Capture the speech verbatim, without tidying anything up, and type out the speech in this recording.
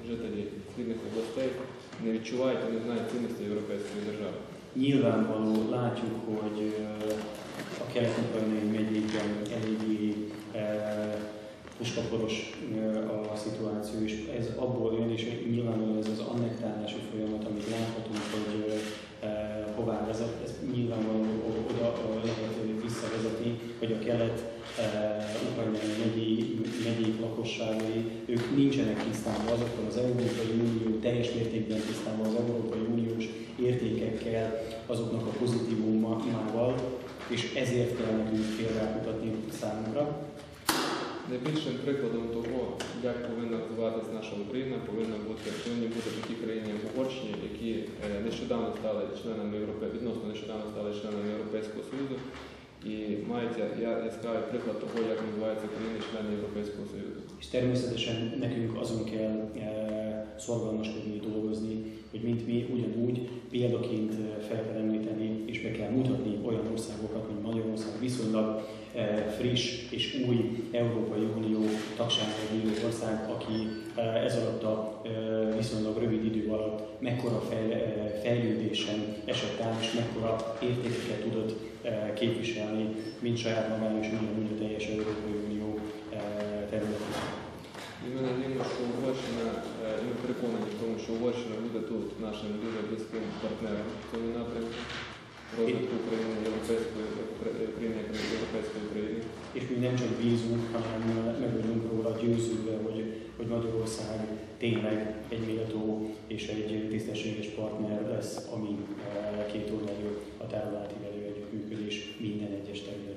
жителі східних областей не відчувають і не знають цінності європейської держави. Nyilvánvaló, látjuk, hogy a kelet-ukrajnai megyékben eléggé puskaporos a szituáció, és ez abból jön, és nyilvánvalóan ez az annektálási folyamat, amit láthatunk, hogy hová vezet, ez nyilvánvalóan oda lehet visszavezetni, hogy a kelet-ukrajnai megyék lakosságai, ők nincsenek tisztában azokkal az Európai Unió, teljes mértékben tisztában az Európai Uniós értékekkel, azoknak a pozitívumával, és ezért kell nekünk félremutatni számunkra. Найбільшим прикладом того, як повинна розвиватися наша Україна, повинна бути, повинні бути такі країни, як Угорщина, які нещодавно стали членами Європи, відносно нещодавно стали членами Європейського Союзу і мають яскравий приклад того, як розвиваються країни-члени Європейського Союзу. És természetesen nekünk azon kell e, szorgalmaskodni, dolgozni, hogy mint mi ugyanúgy példaként fel kell említeni és be kell mutatni olyan országokat, mint Magyarország, viszonylag e, friss és új Európai Unió tagságra bíró ország, aki e, ez alatt a e, viszonylag rövid idő alatt mekkora fejl, e, fejlődésen esett át, és mekkora értékeket tudott e, képviselni, mint saját magának, és ugyanúgy a teljes Európai Unió e, területén. І ми надіємося, що Угорщина, і ми переконані в тому, що Угорщина буде тут нашим дуже близьким партнером в цьому напрямку розвитку України, європейської України, як європейської України. És mi nem csak bízunk, hanem meg vagyunk róla győződve, hogy, hogy Magyarország tényleg egy méltó és egy tisztességes partner lesz, ami két oldalú határon átívelő együttműködés minden egyes területen.